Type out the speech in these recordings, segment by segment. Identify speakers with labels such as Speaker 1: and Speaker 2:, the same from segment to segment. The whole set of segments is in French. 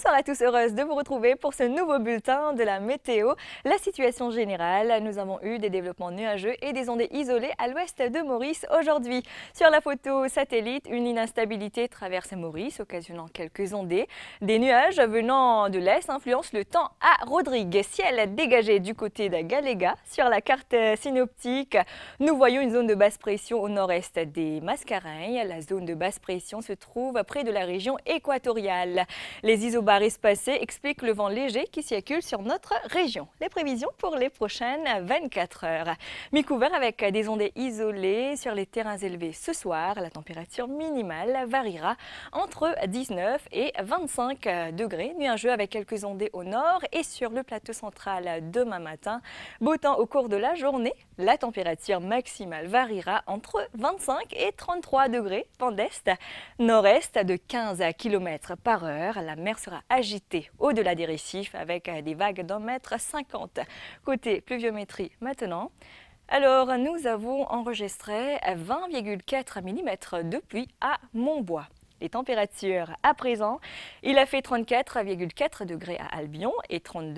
Speaker 1: Bonsoir à tous, heureuse de vous retrouver pour ce nouveau bulletin de la météo. La situation générale, nous avons eu des développements nuageux et des ondées isolées à l'ouest de Maurice aujourd'hui. Sur la photo satellite, une instabilité traverse Maurice, occasionnant quelques ondées. Des nuages venant de l'est influencent le temps à Rodrigue. Ciel dégagé du côté d'Agaléga. Sur la carte synoptique, nous voyons une zone de basse pression au nord-est des Mascareignes. La zone de basse pression se trouve près de la région équatoriale. Les isobars espacés expliquent le vent léger qui circule sur notre région. Les prévisions pour les prochaines 24 heures. Mi-couvert avec des ondées isolées sur les terrains élevés ce soir. La température minimale variera entre 19 et 25 degrés. Nuageux avec quelques ondées au nord et sur le plateau central demain matin. Beau temps au cours de la journée. La température maximale variera entre 25 et 33 degrés. Vent d'est, nord-est de 15 km/h. La mer sera agitée au-delà des récifs avec des vagues d'1,50 m. Côté pluviométrie maintenant. Alors, nous avons enregistré 20,4 mm de pluie à Montbois. Les températures à présent, il a fait 34,4 degrés à Albion et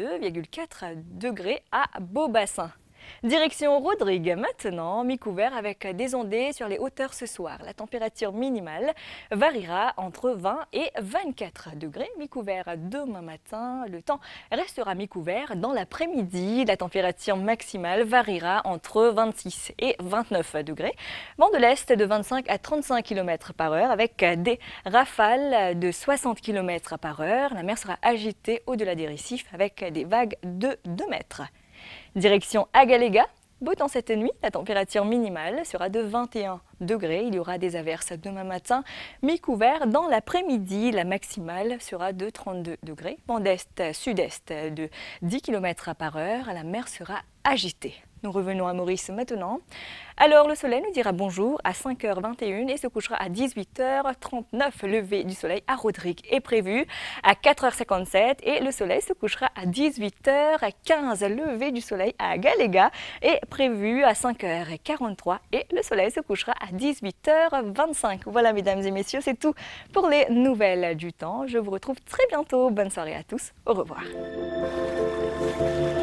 Speaker 1: 32,4 degrés à Beaubassin. Direction Rodrigue maintenant, mi-couvert avec des ondées sur les hauteurs ce soir. La température minimale variera entre 20 et 24 degrés. Mi-couvert demain matin, le temps restera mi-couvert dans l'après-midi. La température maximale variera entre 26 et 29 degrés. Vent de l'est de 25 à 35 km/h avec des rafales de 60 km/h. La mer sera agitée au-delà des récifs avec des vagues de 2 mètres. Direction Agaléga, beau temps cette nuit, la température minimale sera de 21 degrés. Il y aura des averses demain matin, mi-couvert dans l'après-midi. La maximale sera de 32 degrés. Vent d'est-sud-est de 10 km/h, la mer sera agitée. Nous revenons à Maurice maintenant. Alors le soleil nous dira bonjour à 5h21 et se couchera à 18h39. Lever du soleil à Rodrigue est prévu à 4h57 et le soleil se couchera à 18h15. Lever du soleil à Agaléga est prévu à 5h43 et le soleil se couchera à 18h25. Voilà mesdames et messieurs, c'est tout pour les nouvelles du temps. Je vous retrouve très bientôt. Bonne soirée à tous. Au revoir.